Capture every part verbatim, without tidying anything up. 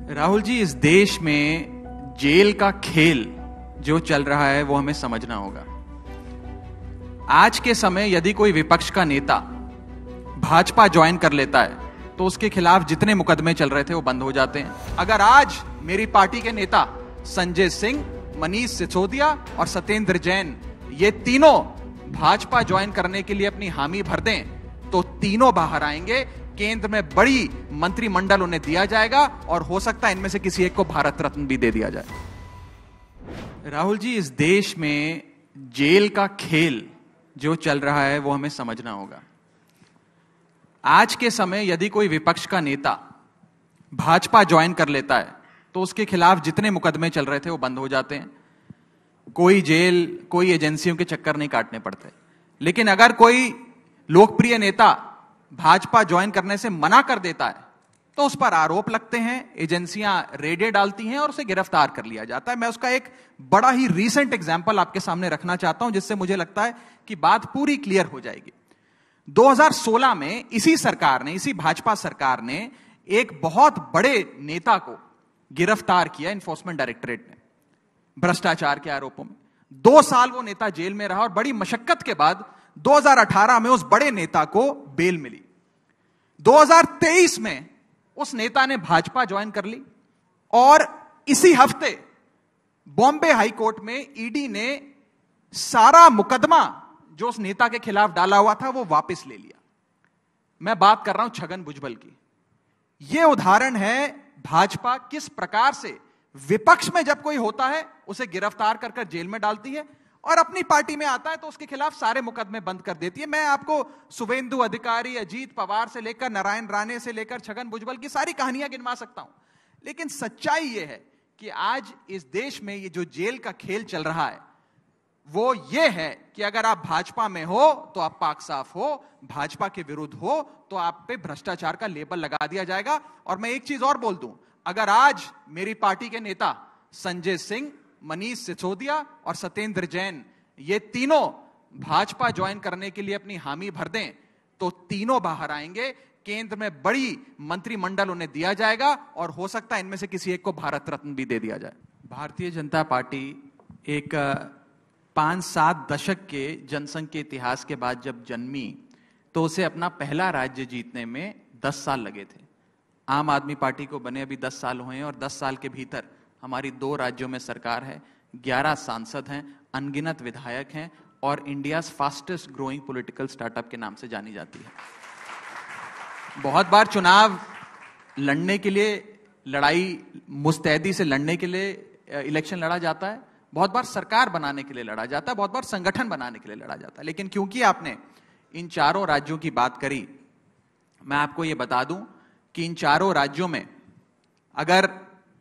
राहुल जी, इस देश में जेल का खेल जो चल रहा है वो हमें समझना होगा। आज के समय यदि कोई विपक्ष का नेता भाजपा ज्वाइन कर लेता है तो उसके खिलाफ जितने मुकदमे चल रहे थे वो बंद हो जाते हैं। अगर आज मेरी पार्टी के नेता संजय सिंह, मनीष सिसोदिया और सत्येंद्र जैन ये तीनों भाजपा ज्वाइन करने के लिए अपनी हामी भर दें तो तीनों बाहर आएंगे। केंद्र में बड़ी मंत्रिमंडल उन्हें दिया जाएगा और हो सकता है इनमें से किसी एक को भारत रत्न भी दे दिया जाए। राहुल जी, इस देश में जेल का खेल जो चल रहा है वो हमें समझना होगा। आज के समय यदि कोई विपक्ष का नेता भाजपा ज्वाइन कर लेता है तो उसके खिलाफ जितने मुकदमे चल रहे थे वो बंद हो जाते हैं। कोई जेल, कोई एजेंसियों के चक्कर नहीं काटने पड़ते। लेकिन अगर कोई लोकप्रिय नेता भाजपा ज्वाइन करने से मना कर देता है तो उस पर आरोप लगते हैं, एजेंसियां रेडें डालती हैं और उसे गिरफ्तार कर लिया जाता है। मैं उसका एक बड़ा ही रीसेंट एग्जांपल आपके सामने रखना चाहता हूं जिससे मुझे लगता है कि बात पूरी क्लियर हो जाएगी। दो हज़ार सोलह में इसी सरकार ने, इसी भाजपा सरकार ने एक बहुत बड़े नेता को गिरफ्तार किया एनफोर्समेंट डायरेक्टरेट ने भ्रष्टाचार के आरोपों में। दो साल वो नेता जेल में रहा और बड़ी मशक्कत के बाद दो हज़ार अठारह में उस बड़े नेता को बेल मिली। दो हज़ार तेईस में उस नेता ने भाजपा ज्वाइन कर ली और इसी हफ्ते बॉम्बे हाई कोर्ट में ईडी ने सारा मुकदमा जो उस नेता के खिलाफ डाला हुआ था वो वापस ले लिया। मैं बात कर रहा हूं छगन भुजबल की। यह उदाहरण है भाजपा किस प्रकार से विपक्ष में जब कोई होता है उसे गिरफ्तार कर कर जेल में डालती है और अपनी पार्टी में आता है तो उसके खिलाफ सारे मुकदमे बंद कर देती है। मैं आपको शुभेंदु अधिकारी, अजीत पवार से लेकर नारायण राणे से लेकर छगन भुजबल की सारी कहानियां गिनवा सकता हूं। लेकिन सच्चाई यह है कि आज इस देश में ये जो जेल का खेल चल रहा है वो ये है कि अगर आप भाजपा में हो तो आप पाक साफ हो, भाजपा के विरुद्ध हो तो आप पे भ्रष्टाचार का लेबल लगा दिया जाएगा। और मैं एक चीज और बोल दूं, अगर आज मेरी पार्टी के नेता संजय सिंह, मनीष सिसोदिया और सत्येंद्र जैन ये तीनों भाजपा ज्वाइन करने के लिए अपनी हामी भर दें तो तीनों बाहर आएंगे। केंद्र में बड़ी मंत्रिमंडल उन्हें दिया जाएगा और हो सकता है इनमें से किसी एक को भारत रत्न भी दे दिया जाए। भारतीय जनता पार्टी एक पांच सात दशक के जनसंघ के इतिहास के बाद जब जन्मी तो उसे अपना पहला राज्य जीतने में दस साल लगे थे। आम आदमी पार्टी को बने अभी दस साल हुए हैं और दस साल के भीतर हमारी दो राज्यों में सरकार है, ग्यारह सांसद हैं, अनगिनत विधायक हैं और India fastest growing political startup के नाम से जानी जाती है। बहुत बार चुनाव लड़ने के लिए, लड़ाई मुस्तैदी से लड़ने के लिए इलेक्शन लड़ा जाता है, बहुत बार सरकार बनाने के लिए लड़ा जाता है, बहुत बार संगठन बनाने के लिए लड़ा जाता है। लेकिन क्योंकि आपने इन चारों राज्यों की बात करी, मैं आपको यह बता दूं कि इन चारों राज्यों में अगर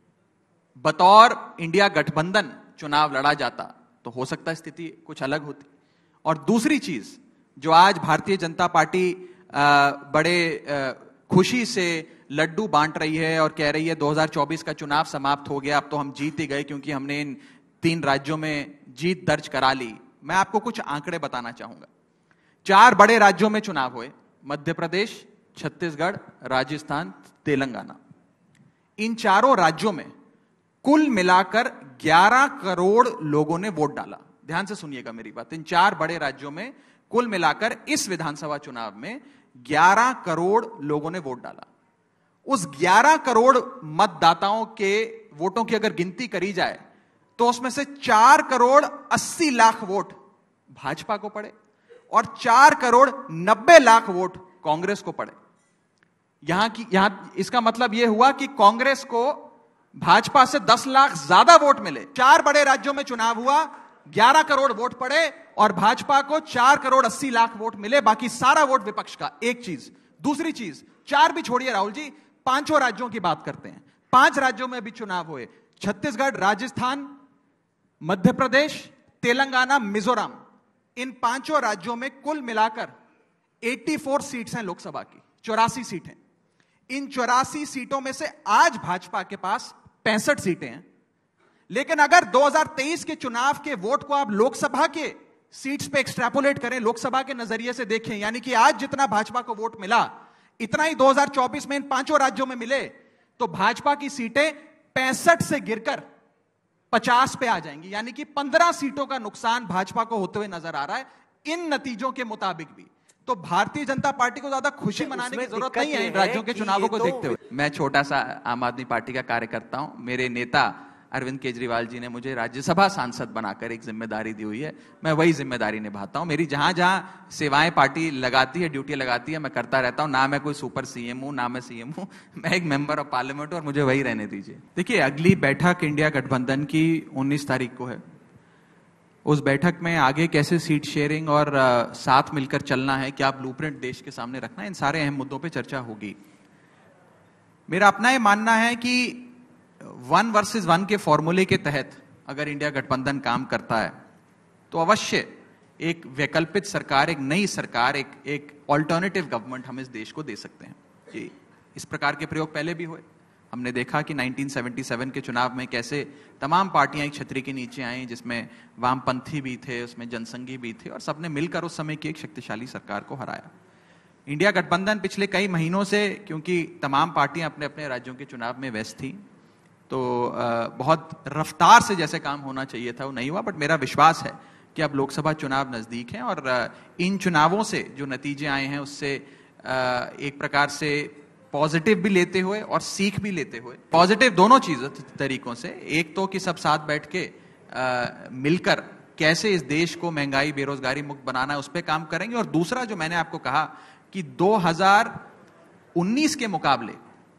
बतौर इंडिया गठबंधन चुनाव लड़ा जाता तो हो सकता है स्थिति कुछ अलग होती। और दूसरी चीज जो आज भारतीय जनता पार्टी आ, बड़े आ, खुशी से लड्डू बांट रही है और कह रही है दो हज़ार चौबीस का चुनाव समाप्त हो गया, अब तो हम जीत ही गए क्योंकि हमने इन तीन राज्यों में जीत दर्ज करा ली। मैं आपको कुछ आंकड़े बताना चाहूंगा। चार बड़े राज्यों में चुनाव हुए, मध्य प्रदेश, छत्तीसगढ़, राजस्थान, तेलंगाना। इन चारों राज्यों में कुल मिलाकर ग्यारह करोड़ लोगों ने वोट डाला। ध्यान से सुनिएगा मेरी बात। इन चार बड़े राज्यों में कुल मिलाकर इस विधानसभा चुनाव में ग्यारह करोड़ लोगों ने वोट डाला। उस ग्यारह करोड़ मतदाताओं के वोटों की अगर गिनती करी जाए तो उसमें से चार करोड़ अस्सी लाख वोट भाजपा को पड़े और चार करोड़ नब्बे लाख वोट कांग्रेस को पड़े। यहां की यहां इसका मतलब यह हुआ कि कांग्रेस को भाजपा से दस लाख ज्यादा वोट मिले। चार बड़े राज्यों में चुनाव हुआ, ग्यारह करोड़ वोट पड़े और भाजपा को चार करोड़ अस्सी लाख वोट मिले, बाकी सारा वोट विपक्ष का। एक चीज। दूसरी चीज, चार भी छोड़िए राहुल जी, पांचों राज्यों की बात करते हैं। पांच राज्यों में भी चुनाव हुए, छत्तीसगढ़, राजस्थान, मध्य प्रदेश, तेलंगाना, मिजोरम। इन पांचों राज्यों में कुल मिलाकर चौरासी सीट्स हैं लोकसभा की, चौरासी सीटें। इन चौरासी सीटों में से आज भाजपा के पास पैंसठ सीटें हैं। लेकिन अगर दो हज़ार तेईस के चुनाव के वोट को आप लोकसभा के सीट्स पे एक्सट्रैपोलेट करें, लोकसभा के नजरिए से देखें, यानी कि आज जितना भाजपा को वोट मिला इतना ही दो हज़ार चौबीस में इन पांचों राज्यों में मिले तो भाजपा की सीटें पैंसठ से गिरकर पचास पे आ जाएंगी, यानी कि पंद्रह सीटों का नुकसान भाजपा को होते हुए नजर आ रहा है इन नतीजों के मुताबिक भी। तो भारतीय जनता पार्टी को ज्यादा खुशी मनाने की जरूरत नहीं है इन राज्यों के चुनावों को देखते हुए। मैं छोटा सा आम आदमी पार्टी का कार्यकर्ता हूं। मेरे नेता अरविंद केजरीवाल जी ने मुझे राज्यसभा सांसद बनाकर एक जिम्मेदारी दी हुई है, मैं वही जिम्मेदारी निभाता हूं। मेरी जहां जहां सेवाएं पार्टी लगाती है, ड्यूटी लगाती है, मैं करता रहता हूं। ना मैं कोई सुपर सीएम हूं, ना मैं सीएम हूं, मैं एक मेंबर ऑफ पार्लियामेंट हूं और मुझे वही रहने दीजिए। देखिए, अगली बैठक इंडिया गठबंधन की उन्नीस तारीख को है। उस बैठक में आगे कैसे सीट शेयरिंग और आ, साथ मिलकर चलना है, क्या ब्लूप्रिंट देश के सामने रखना है, इन सारे अहम मुद्दों पे चर्चा होगी। मेरा अपना ये मानना है कि वन वर्सेस वन के फॉर्मूले के तहत अगर इंडिया गठबंधन काम करता है तो अवश्य एक वैकल्पिक सरकार, एक नई सरकार, एक एक ऑल्टरनेटिव गवर्नमेंट हम इस देश को दे सकते हैं। कि इस प्रकार के प्रयोग पहले भी हुए। हमने देखा कि उन्नीस सौ सतहत्तर के चुनाव में कैसे तमाम पार्टियां एक छतरी के नीचे आई, जिसमें वामपंथी भी थे, उसमें जनसंघी भी थे, और सबने मिलकर उस समय की एक शक्तिशाली सरकार को हराया। इंडिया गठबंधन पिछले कई महीनों से, क्योंकि तमाम पार्टियां अपने अपने राज्यों के चुनाव में व्यस्त थी, तो बहुत रफ्तार से जैसे काम होना चाहिए था वो नहीं हुआ। बट मेरा विश्वास है कि अब लोकसभा चुनाव नजदीक हैं और इन चुनावों से जो नतीजे आए हैं उससे एक प्रकार से पॉजिटिव भी लेते हुए और सीख भी लेते हुए, पॉजिटिव दोनों चीजों तरीकों से, एक तो कि सब साथ बैठ के आ, मिलकर कैसे इस देश को महंगाई बेरोजगारी मुक्त बनाना है उस पर काम करेंगे, और दूसरा जो मैंने आपको कहा कि दो हज़ार उन्नीस के मुकाबले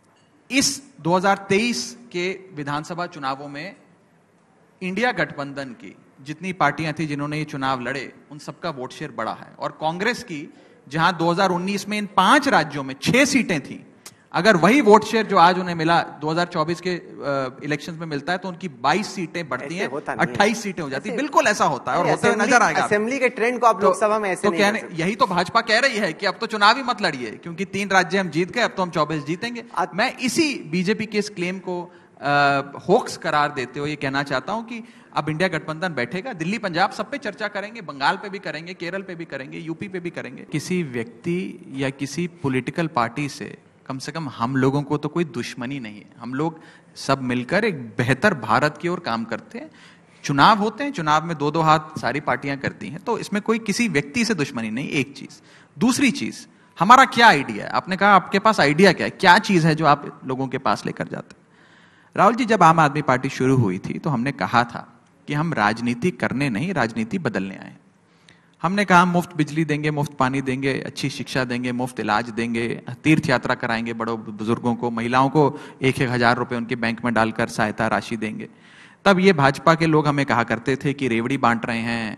इस दो हज़ार तेईस के विधानसभा चुनावों में इंडिया गठबंधन की जितनी पार्टियां थी जिन्होंने ये चुनाव लड़े, उन सबका वोट शेयर बढ़ा है। और कांग्रेस की जहां दो हज़ार उन्नीस में इन पांच राज्यों में छह सीटें थी, अगर वही वोट शेयर जो आज उन्हें मिला दो हज़ार चौबीस के इलेक्शंस में मिलता है तो उनकी बाईस सीटें बढ़ती हैं, अट्ठाईस सीटें हो जाती है। बिल्कुल ऐसा होता है और होते हुए नजर आएगा। असेंबली के ट्रेंड को आप लोकसभा में ऐसे तो कहने, यही तो भाजपा कह रही है कि अब तो चुनाव ही मत लड़िए, क्योंकि तीन राज्य हम जीत गए, अब तो हम चौबीस जीतेंगे। मैं इसी बीजेपी के इस क्लेम को होक्स करार देते हुए ये कहना चाहता हूं कि अब इंडिया गठबंधन बैठेगा, दिल्ली पंजाब सब पे चर्चा करेंगे, बंगाल पे भी करेंगे, केरल पे भी करेंगे, यूपी पे भी करेंगे। किसी व्यक्ति या किसी पॉलिटिकल पार्टी से कम से कम हम लोगों को तो कोई दुश्मनी नहीं है। हम लोग सब मिलकर एक बेहतर भारत की ओर काम करते हैं। चुनाव होते हैं, चुनाव में दो दो हाथ सारी पार्टियां करती हैं, तो इसमें कोई किसी व्यक्ति से दुश्मनी नहीं। एक चीज। दूसरी चीज, हमारा क्या आइडिया है? आपने कहा आपके पास आइडिया क्या है, क्या चीज है जो आप लोगों के पास लेकर जाते हैं? राहुल जी, जब आम आदमी पार्टी शुरू हुई थी तो हमने कहा था कि हम राजनीति करने नहीं, राजनीति बदलने आए। हमने कहा मुफ्त बिजली देंगे, मुफ्त पानी देंगे, अच्छी शिक्षा देंगे, मुफ्त इलाज देंगे, तीर्थ यात्रा कराएंगे बड़ों बुजुर्गों को, महिलाओं को एक एक हजार रुपए उनके बैंक में डालकर सहायता राशि देंगे। तब ये भाजपा के लोग हमें कहा करते थे कि रेवड़ी बांट रहे हैं,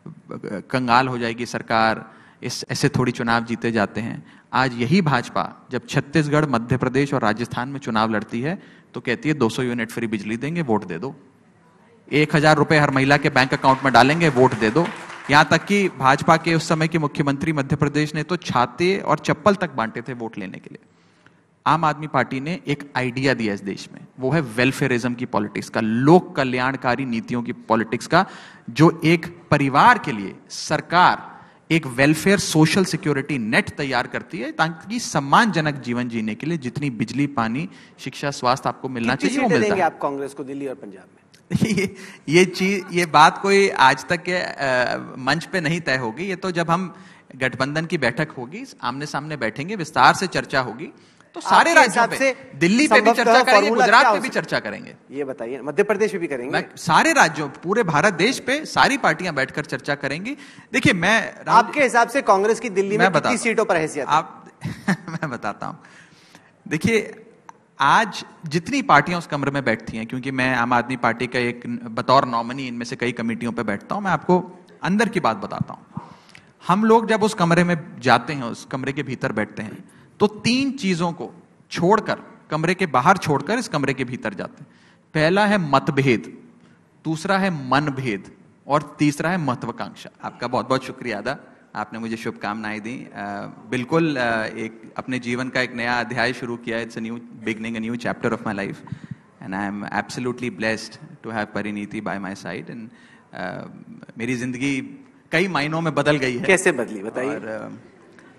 कंगाल हो जाएगी सरकार, इस ऐसे थोड़ी चुनाव जीते जाते हैं। आज यही भाजपा जब छत्तीसगढ़, मध्य प्रदेश और राजस्थान में चुनाव लड़ती है तो कहती है दो सौ यूनिट फ्री बिजली देंगे, वोट दे दो। एक हजार रुपए हर महिला के बैंक अकाउंट में डालेंगे, वोट दे दो। यहां तक कि भाजपा के उस समय के मुख्यमंत्री मध्य प्रदेश ने तो छाते और चप्पल तक बांटे थे वोट लेने के लिए। आम आदमी पार्टी ने एक आइडिया दिया इस देश में, वो है वेलफेयरिज्म की पॉलिटिक्स का, लोक कल्याणकारी नीतियों की पॉलिटिक्स का, जो एक परिवार के लिए सरकार एक वेलफेयर सोशल सिक्योरिटी नेट तैयार करती है ताकि सम्मानजनक जीवन जीने के लिए जितनी बिजली, पानी, शिक्षा, स्वास्थ्य आपको मिलना चाहिए वो मिलता है। आप कांग्रेस को दिल्ली और पंजाब में ये ये चीज, ये बात कोई आज तक के आ, मंच पे नहीं तय होगी। ये तो जब हम गठबंधन की बैठक होगी, आमने सामने बैठेंगे, विस्तार से चर्चा होगी, तो सारे राज्यों पे, दिल्ली पे भी चर्चा करेंगे, गुजरात पे भी चर्चा करेंगे। ये बताइए, मध्य प्रदेश में भी करेंगे? सारे राज्यों, पूरे भारत देश पे सारी पार्टियां बैठकर चर्चा करेंगी। देखिए, मैं आपके हिसाब से कांग्रेस की दिल्ली में कितनी सीटों पर हैसियत? आप मैं बताता हूं। देखिए, आज जितनी पार्टियां उस कमरे में बैठती हैं, क्योंकि मैं आम आदमी पार्टी का एक बतौर नॉमिनी इनमें से कई कमेटियों पे बैठता हूं, मैं आपको अंदर की बात बताता हूं। हम लोग जब उस कमरे में जाते हैं, उस कमरे के भीतर बैठते हैं, तो तीन चीजों को छोड़कर, कमरे के बाहर छोड़कर इस कमरे के भीतर जाते हैं। पहला है मतभेद, दूसरा है मनभेद और तीसरा है महत्वाकांक्षा। आपका बहुत बहुत शुक्रिया अदा, आपने मुझे शुभकामनाएं दी। बिल्कुल एक अपने जीवन का एक नया अध्याय शुरू किया। It's a new beginning, a new chapter of my life, and I am absolutely blessed to have Parineeti by my side. And मेरी जिंदगी कई मायनों में बदल गई है। कैसे बदली, बताइए।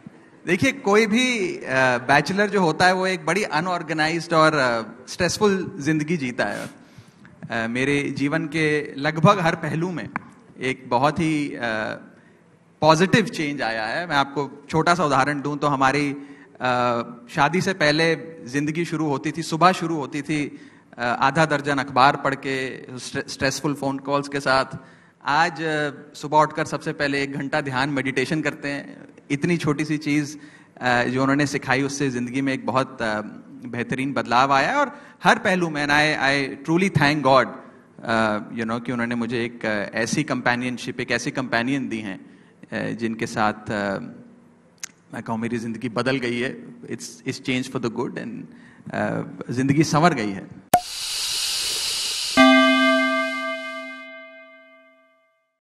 देखिए, कोई भी बैचलर जो होता है वो एक बड़ी अनऑर्गेनाइज्ड और स्ट्रेसफुल जिंदगी जीता है। uh, मेरे जीवन के लगभग हर पहलू में एक बहुत ही पॉजिटिव चेंज आया है। मैं आपको छोटा सा उदाहरण दूं तो हमारी uh, शादी से पहले जिंदगी शुरू होती थी, सुबह शुरू होती थी uh, आधा दर्जन अखबार पढ़ के, स्ट्रेसफुल फोन कॉल्स के साथ। आज uh, सुबह उठकर सबसे पहले एक घंटा ध्यान, मेडिटेशन करते हैं। इतनी छोटी सी चीज जो उन्होंने सिखाई, उससे जिंदगी में एक बहुत बेहतरीन बदलाव आया है। और हर पहलू में I I truly thank God you know कि उन्होंने मुझे एक ऐसी कंपेनियनशिप, एक ऐसी कंपेनियन दी हैं जिनके साथ uh, मैं कहूँ मेरी जिंदगी बदल गई है। It's it's change for the good and जिंदगी संवर गई है।